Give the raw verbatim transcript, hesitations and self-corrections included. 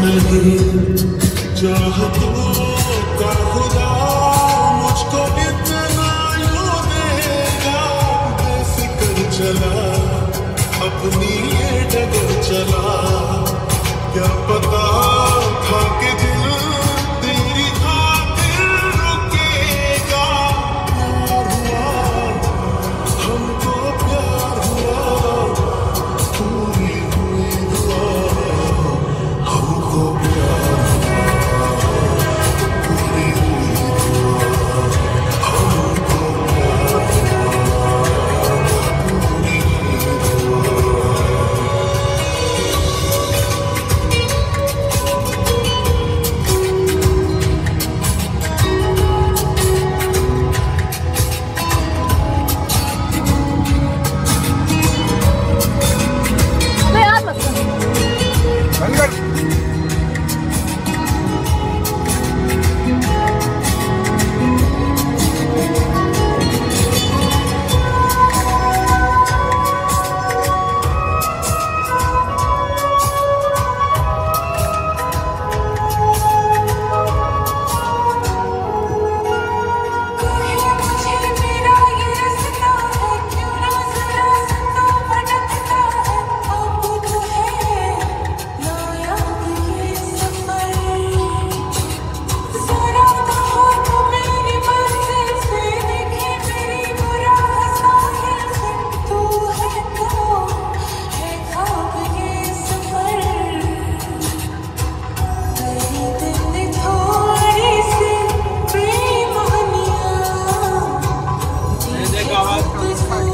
नहीं चाहतों का खुदा मुझको इतना यूं देगा, बेफिक्र चला अपनी ये डगर चला, क्या पता था कि दिल तेरी खातिर रुकेगा। प्यार हुआ हमको, प्यार हुआ पूरी हुई दुआ, हमको प्यार हुआ पूरी हुई दुआ, हमको प्यार हुआ पूरी हुई दुआ। आवाज